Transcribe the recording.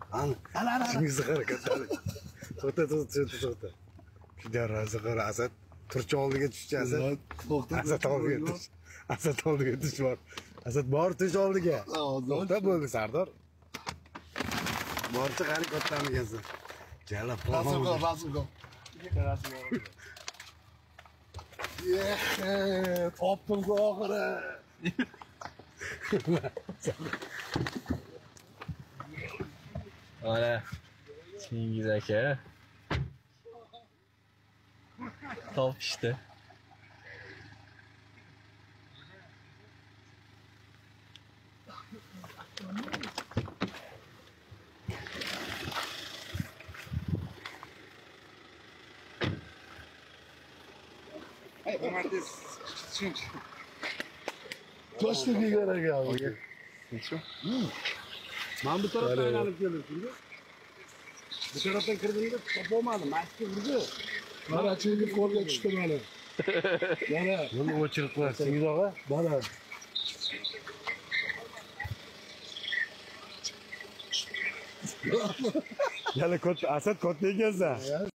Ana. Shingizni harakatlari. To'xta. Kidar qara Asad. Turcha oldiga tushchi Asad. Asad oldiga tush. Asad oldiga tush bor. Asad bor tush oldiga. To'xta bo'ldi Sardor. Borchi harakatlangansan. Jala Rasul. Topdim oxiri. Mana Chingiz aka topishdi. Toshga kerak abi. Ben bu taraftan aylanıp geldim şimdi. Bu taraftan kırdığımda topamadım. Maske vurdu. Bana çünkü kolga tushdi mana. Mana. Bunu o çırıklar. Singiz ağa. Mana. Asad kot ne gelsen?